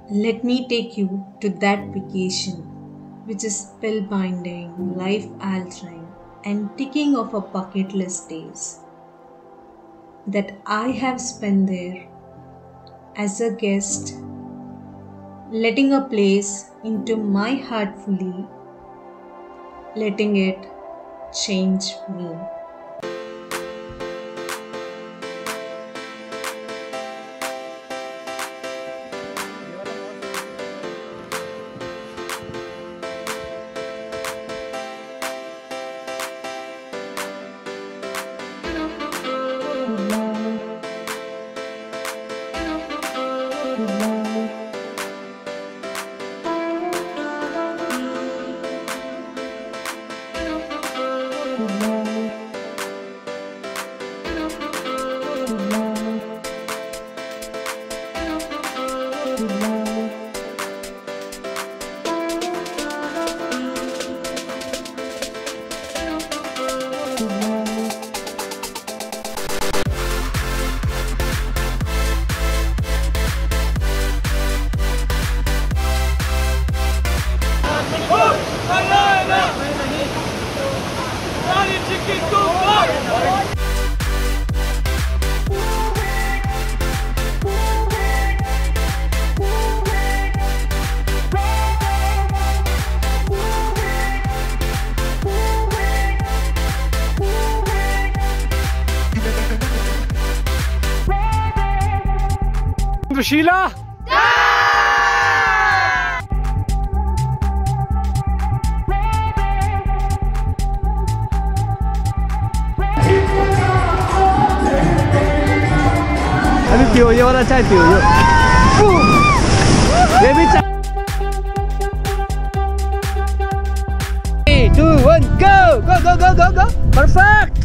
Let me take you to that vacation, which is spellbinding, life altering, and ticking off a bucket list days that I have spent there as a guest, letting a place into my heart fully, letting it change me. Chandrashila! अभी पियो ये वाला चाय पियो ये भी चाय 3, 2, 1 go go go go go go perfect